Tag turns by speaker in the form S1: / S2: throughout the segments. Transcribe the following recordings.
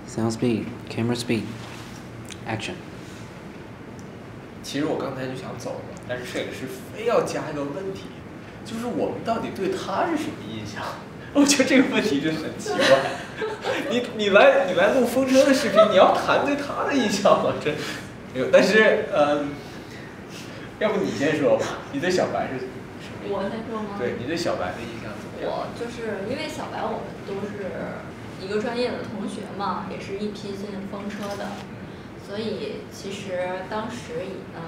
S1: Sound speed, camera speed, action。
S2: 其实我刚才就想走了，但是摄影师非要加一个问题，就是我们到底对他是什么印象？我觉得这个问题真的很奇怪。你来录风车的视频，你要谈对他的印象吗？这没有，但是要不你先说吧，你对小白是什么印象？
S3: 我先说吗？
S2: 对，你对小白的印象怎么样？
S3: 我就是因为小白我们都是一个专业的同学嘛，也是一批进风车的，所以其实当时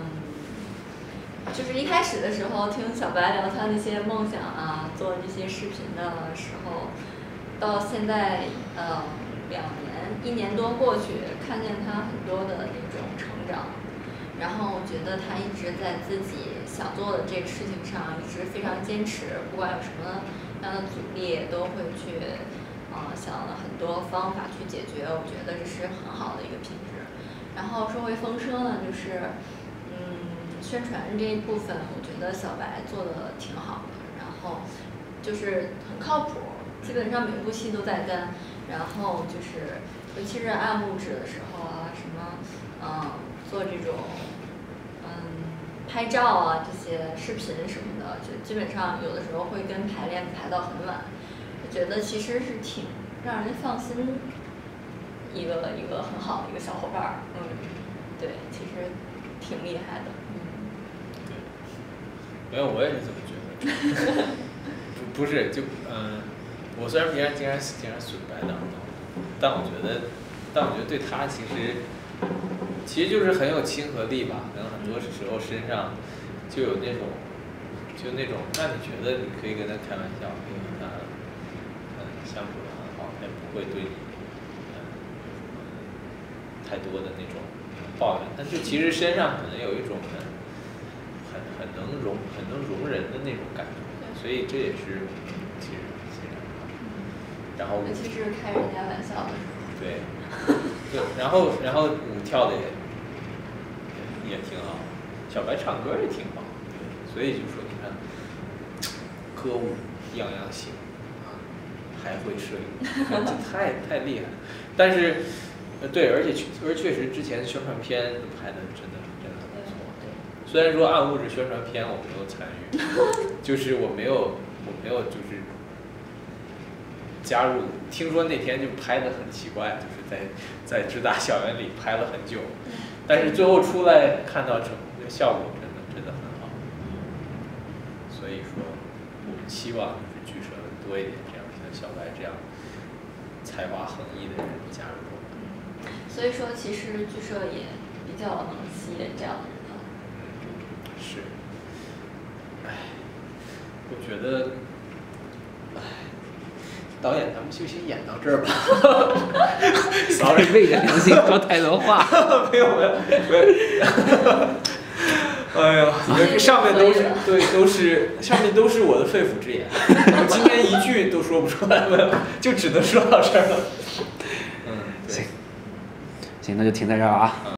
S3: 就是一开始的时候听小白聊他那些梦想啊，做这些视频的时候，到现在1年多过去，看见他很多的那种成长，然后觉得他一直在自己想做的这个事情上一直非常坚持，不管有什么样的阻力都会去想了很多方法去解决，我觉得这是很好的一个品质。然后说回风车呢，就是宣传这一部分，我觉得小白做的挺好的，然后就是很靠谱，基本上每部戏都在跟，然后就是尤其是暗物质的时候啊，什么做这种拍照啊这些视频什么的，就基本上有的时候会跟排练排到很晚，我觉得其实是挺让人放心一个很好的一个小伙伴儿，对，其实挺厉害的，
S2: 对，没有，我也是这么觉得。不是，就我虽然平常经常损白党，但我觉得对他其实就是很有亲和力吧，可能很多时候身上就有那种让你觉得你可以跟他开玩笑，可以跟他相处的很好，他也不会对你太多的那种抱怨，但是其实身上可能有一种很能容人的那种感觉，所以这也是其实然后
S3: 尤其是开人家玩笑的时候。
S2: 对，然后舞跳的也挺好，小白唱歌也挺好，所以就说你看，歌舞样样行，还会摄影，这太厉害了。但是对，而且确实之前宣传片拍的真的很不错。虽然说暗物质宣传片我没有参与，就是我没有就是加入，听说那天就拍的很奇怪，就是在智大校园里拍了很久，但是最后出来看到效果真的很好，所以说我们期望就是剧社多一点这样像小白这样才华横溢的人加入我们。
S3: 所以说，其实剧社也比较能吸引这样的人。
S2: 是，我觉得，导演咱们就先演到这儿吧。
S1: Sorry， 昧着良心说太多话。
S2: 没有。哎呀，上面都是对，上面都是我的肺腑之言。我今天一句都说不出来了，就只能说到这儿了。
S1: 行，那就停在这儿啊。